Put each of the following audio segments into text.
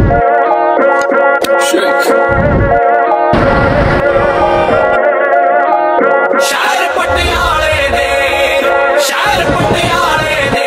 शायर पटियाले दे, शायर पटियाले दे।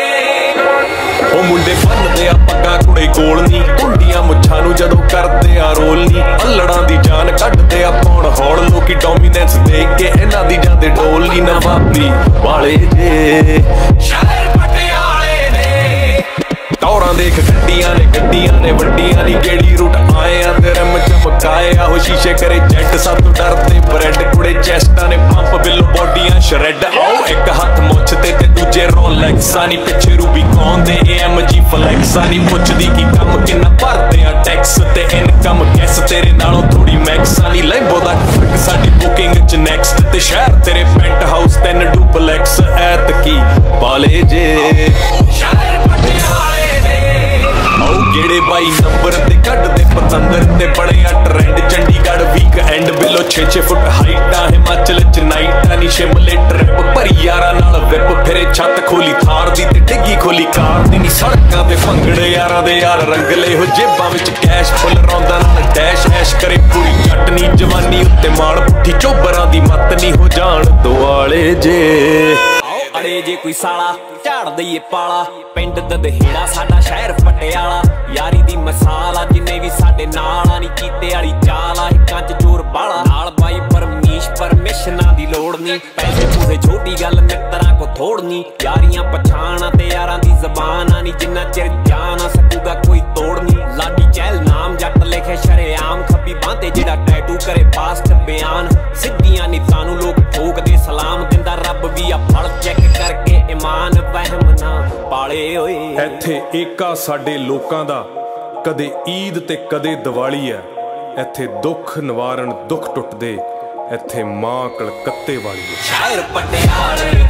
ओ मुंडे बनदे आ पग्गा कुड़े कोल नी, कुंडियां मुच्छां नूं जदों करदे आ रोल नी, अल्लड़ां दी जान कड्डदे आ पौण हौल, लोकी डोमीनेंस देख के इन्हां दी जांदे डोल नी, नवाबी वाले जे शायर पटियाले दे। दौरां देख गड्डियां ने वड्डियां नी, केड़ी रूट आए आ ते रम चमकाए आ, हो शीशे करे जैट सातों डरदे ब्रेड, कुड़े चेस्टां ने पंप बिलो बॉडियां श्रैड। आओ एक हत्थ मुछ ते दूजे रोलैक्सा नी, पिछे रूबी कौन दे AMG फ्लैक्सा नी, पुछदी की कम किन्ना भरदे आ टैक्स ते इनकम गैस तेरे नालों थोड़ी मैक्सा नी, लैंबो दा ट्रक साडी बुकिंग च नेक्स्ट ते शहर तेरे पेंट हाउस 3 डुपलैक्स ऐत की पाले जे शायर पटियाले दे। आओ गेड़े 22 नंबर ते कड्डदे पतंदर ते बड़े आ trend, Chandigarh weekend below 6-6 foot हाइटा, हिमाचल च नाइटा नी, शिमले ट्रिप भरी यारा नाल विप, फिरे छत खोली थार दी ते डिग्गी खोली कार दी नी, सड़कां ते भंगड़े यारां दे यार रंगले, हो जेबां विच कैश फुल रौंदा नाल डैश ऐश करे पूरी चटनी, जवानी उत्ते माल पुट्ठी चोबरां दी मत नी, हो जाण दुआले जे अड़े जे कोई साला झाड़ दईए पाला, पिंड ददहेड़ा साडा शहर पटियाला, यारी दी मसाल आ जिन्ने भी साडे नाल आ नी, कीते वाली चाल आ हिक्कां च जोर बाला, नाल बाई परमिशनां दी लोड़ नी, पैसे पूसे छोटी गल मित्तरां को थोड़नी, यारियां पछाण ते यारां दी जबान आ नी, जिन्ना चिर जान आ सकूगा कोई तोड़ नी, लाडी चहल नाम जट लिखे शरेआम, खब्बी बांह ते जेड़ा टैटू करे पास्ट बयान, सिद्धियां नीतां नूं लोक ठोकदे सलाम, दिंदा रब भी आ फल चेक करके ईमान, वहम ना पाले होए। ਇੱਥੇ ਏਕਾ ਸਾਡੇ ਲੋਕਾਂ ਦਾ, ਕਦੇ ਈਦ ਤੇ ਕਦੇ ਦੀਵਾਲੀ ਹੈ, ਇੱਥੇ ਦੁੱਖ ਨਿਵਾਰਨ ਦੁੱਖ ਟੁੱਟਦੇ, ਇੱਥੇ ਮਾਂ ਕਲਕੱਤੇ ਵਾਲੀ ਹੈ। शायर पटियाले